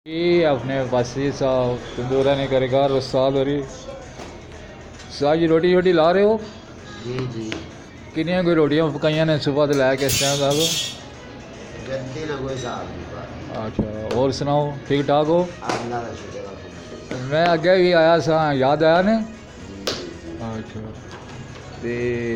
ये अपने वासी साहब तंदूरा ने करेगा रसाल हो रही साहब जी रोटी छोटी ला रहे हो जी जी किनिया कोई रोटियां पकाइया ने सुबह तो लैके इस टाइम ला लो गद्दी ना कोई साहब नहीं बात अच्छा और सुनाओ ठीक ठाक हो अल्लाह का शुक्र है। मैं अगे भी आया सा याद आया ने जी जी अच्छा ते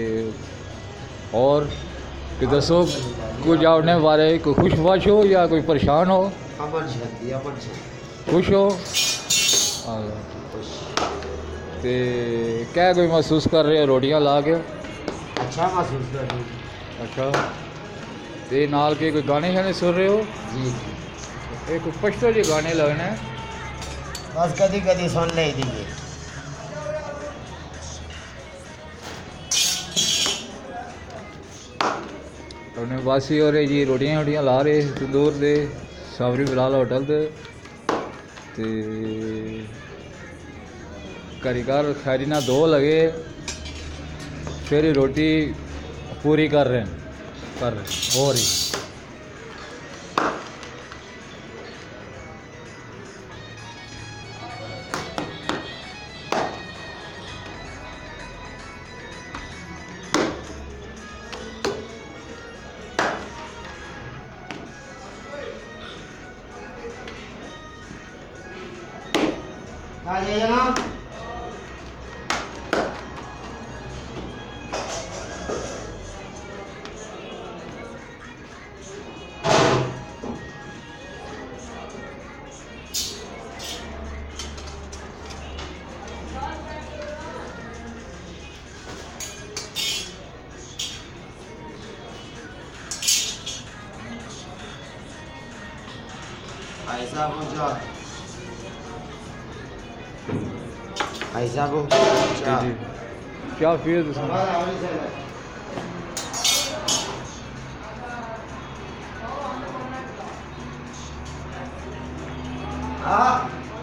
और कि दसो कुछ आपने बारे कोई खुश वश हो या कोई परेशान हो अमन शांति अमन शांति खुश हो खुश ते क्या कोई महसूस कर रहे हो रोटियां ला के अच्छा महसूस कर रही हूँ। अच्छा ते नाल के कोई गाने शाने सुन रहे हो जी जी एक पश्तो जी गाने लगने बस कभी कभी सुन ले दीजिए अपने वासी हो रहे जी रोटियां वोटियां ला रहे तंदूर दे सावरी बिलाल होटल दे ते कारीगर खैरी ना दो लगे फिर ही रोटी पूरी कर रहे हैं हो रही आ जाइए जनाब भाई साहब पहुंचा भाई साहब पहुंचा जी क्या फिर हाँ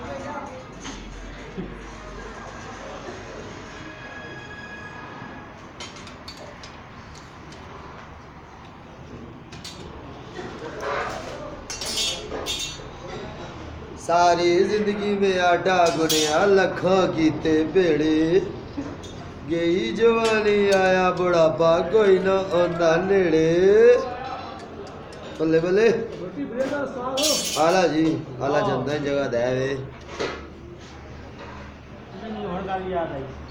सारी जिंदगी में आटा गुनिया लखा कीते बेड़े गई जवानी आया बुढ़ापा कोई ना आंदा नेड़े बल्ले बल्ले आला जी आला चंदा जगह दे वे